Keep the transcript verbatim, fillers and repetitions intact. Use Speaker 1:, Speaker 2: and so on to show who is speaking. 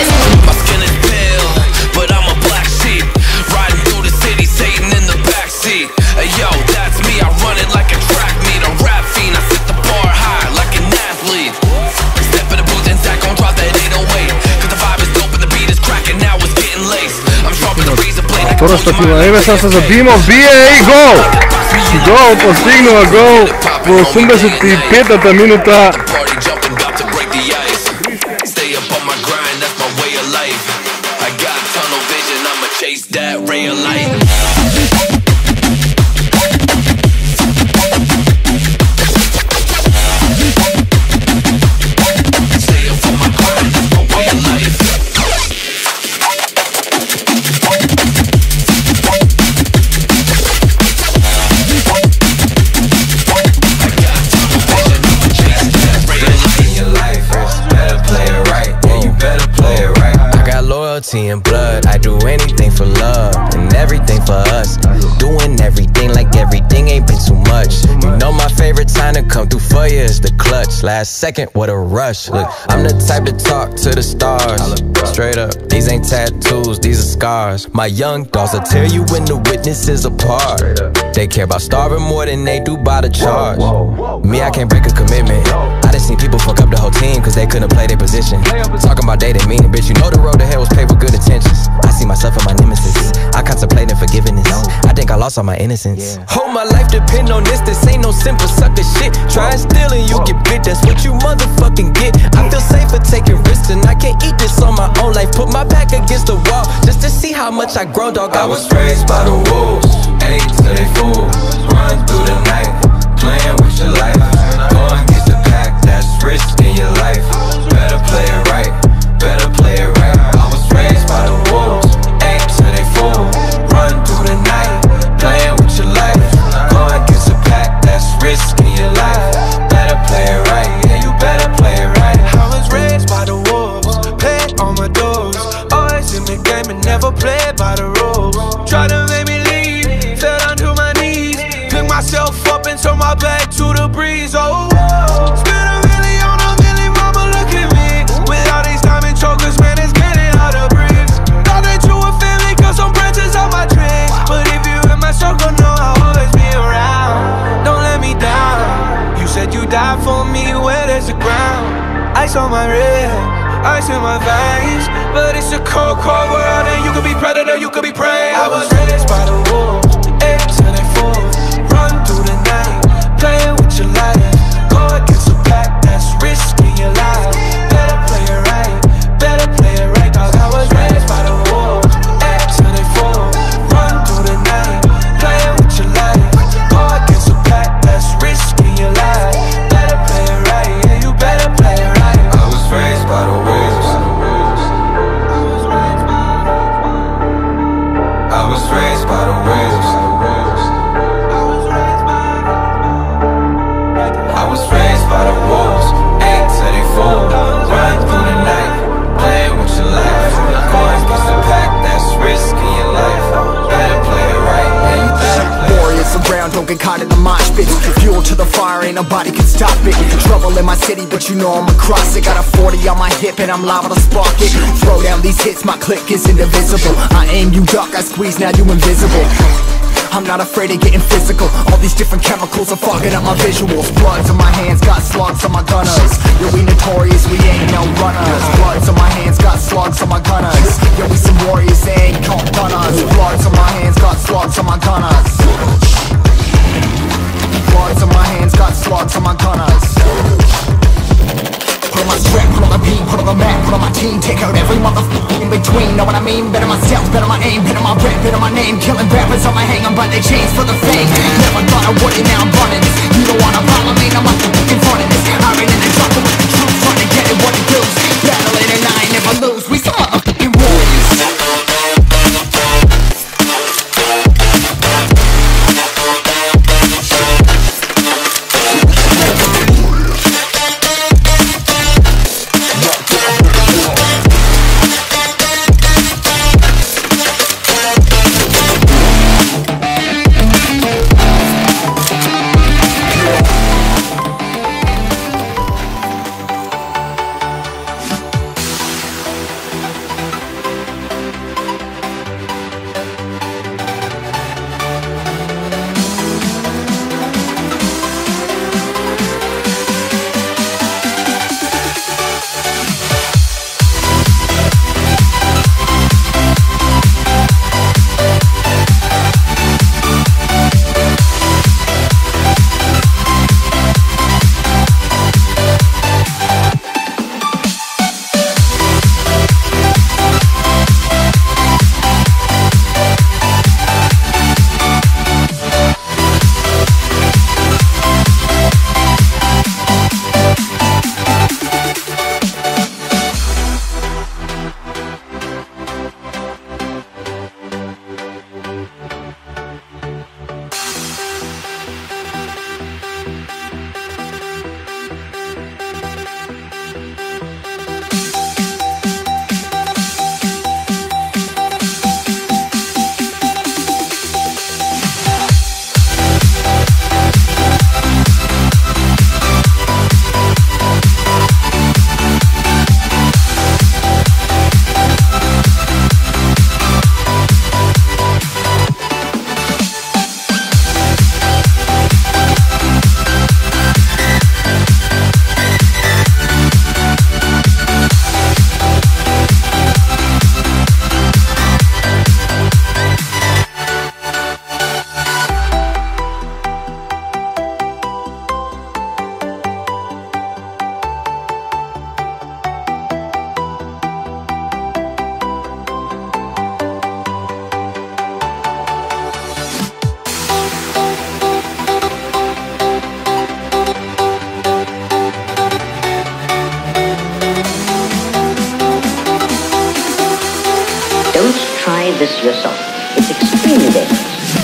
Speaker 1: My skin is pale, but I'm a black sheep, riding through the city, Satan in the backseat. Hey yo, that's me, I run it like a track meet, a rap fiend, I set the bar high like an athlete. Step in the booth and Zach gon' drop that eight oh eight, cause the vibe is dope and the beat is cracking, now it's getting laced. I'm sharper than razor blade.
Speaker 2: Втора щастливо име сам се забимо, бие и гол! Гол, постигнува гол во осумдесет и петата минута.
Speaker 1: Chase that ray of light. Stay up on my grind, that's my way of life. I got tunnel vision, I'ma chase that ray of light.
Speaker 3: In your life, better play it right. Yeah, you better play it right. I got loyalty and blood. I do anything for love and everything for us. Doing everything like everything ain't been too much. You know my favorite time to come through for you is the clutch. Last second, what a rush. Look, I'm the type to talk to the stars. Straight up, these ain't tattoos, these are scars. My young dogs will tell you when the witnesses apart. They care about starving more than they do by the charge. Me, I can't break a commitment. I done seen people fuck up the whole team cause they couldn't play their position. Talking about dating me, bitch, you know the road to hell was paved with good intentions. I see myself and my nemesis. I contemplating forgiveness. I think I lost all my innocence. Whole my life depend on this. This ain't no simple sucker shit. Try and steal and you get bit. That's what you motherfucking get. I feel safer taking risks and I can't eat this on my own life. Put my back against the wall just to see how much I grow, dog. I was raised by the wolves, ate till they fool. Run through the night, playing with your life. Go and get the pack, that's risk in your life. Better play it right, better play it right. I was raised by the wolves, ate till they fool. Run through the night, playing with your life. Go and get the pack, that's risk in your life. Better play it right, yeah, you better play it right.
Speaker 4: I was raised by the wolves, paid on my dues. Always in the game and never played by the rules. Try to make me leave, fell down to my knees. Pick myself up and turn my back to the breeze. Oh, whoa. Spend a million on a million, mama, look at me. With all these diamond chokers, man, it's getting hard to breathe. Thought that you were family, cause some branches on my tree. But if you in my circle, know I'll always be around. Don't let me down. You said you died for me, where there's the ground. Ice on my wrist, ice in my veins. But it's a cold, cold world, and you could be predator, you could be prey. I was raised by the wolves, ate till they fall. Run through the night, playing with your life. Go against a pack, that's risk in your life. Better play it right, better play it right. Cause I was raised by the wolves, ate till they fall. Run through the night, playing with your life. Go against a pack, that's risk in your life. Better play it right, yeah, you better play it right.
Speaker 3: I was raised by the wolves. I was raised by the wolves. I was raised by the wolves, ate till they fall. Run through the night, playing with your life. Going against the pack, that's risk in your life. Better play it right, yeah, you better play it right.
Speaker 5: Warriors around, don't get caught in the mosh pit. Fuel to the fire, ain't nobody can stop it. Trouble in my city, but you know I'm across it. Got a forty on my hip and I'm liable to spark it. Throw down these hits, my click is indivisible. I aim, you duck, I squeeze, now you invisible. I'm not afraid of getting physical. All these different chemicals are fogging up my visuals. Bloods on my hands, got slugs on my gunners. Yo, we notorious, we ain't no runners. Bloods on my hands, got slugs on my gunners. Yo, we some warriors, they ain't called gunners. Bloods on my hands, got slugs on my gunners. Bloods on my hands, got slugs on my gunners. Put on my strap, put on the beam, put on the map, put on my team. Take out every motherfucker in between. Know what I mean? Better myself, better my aim, better my rap, better my name. Killing rappers on my hang, I'm by their chains for the fame. Never thought I would it, now I'm running this. You don't wanna follow me, now I'm in front of this. I ran in the jungle with the truth, trying to get it what it does. Battle it and I ain't never lose. We some motherfucking warriors.
Speaker 6: this result. It's extremely dangerous.